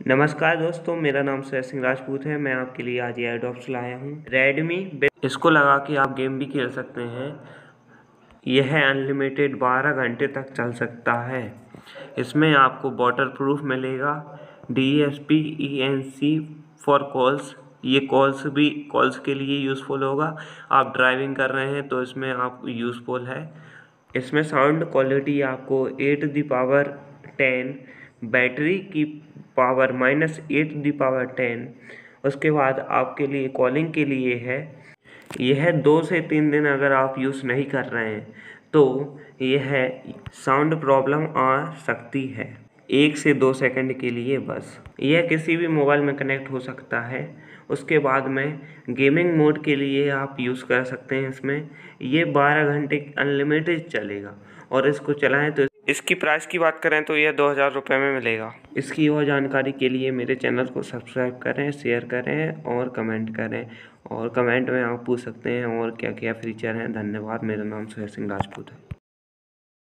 नमस्कार दोस्तों, मेरा नाम सुरेश सिंह राजपूत है। मैं आपके लिए आज एयर ड्रॉप्स लाया हूँ रेडमी। इसको लगा के आप गेम भी खेल सकते हैं। यह अनलिमिटेड 12 घंटे तक चल सकता है। इसमें आपको वाटर प्रूफ मिलेगा, DSP ENC फॉर कॉल्स। ये कॉल्स के लिए यूज़फुल होगा। आप ड्राइविंग कर रहे हैं तो इसमें आप यूज़फुल है। इसमें साउंड क्वालिटी आपको 8 द पावर 10, बैटरी की पावर -8 द पावर 10। उसके बाद आपके लिए कॉलिंग के लिए है। यह 2 से 3 दिन अगर आप यूज़ नहीं कर रहे हैं तो यह साउंड प्रॉब्लम आ सकती है, 1 से 2 सेकंड के लिए बस। यह किसी भी मोबाइल में कनेक्ट हो सकता है। उसके बाद में गेमिंग मोड के लिए आप यूज़ कर सकते हैं। इसमें ये 12 घंटे अनलिमिटेड चलेगा और इसको चलाएं तो इसकी प्राइस की बात करें तो यह 2000 रुपये में मिलेगा। इसकी और जानकारी के लिए मेरे चैनल को सब्सक्राइब करें, शेयर करें और कमेंट करें। और कमेंट में आप पूछ सकते हैं और क्या क्या फीचर हैं। धन्यवाद। मेरा नाम सुरेश सिंह राजपूत है।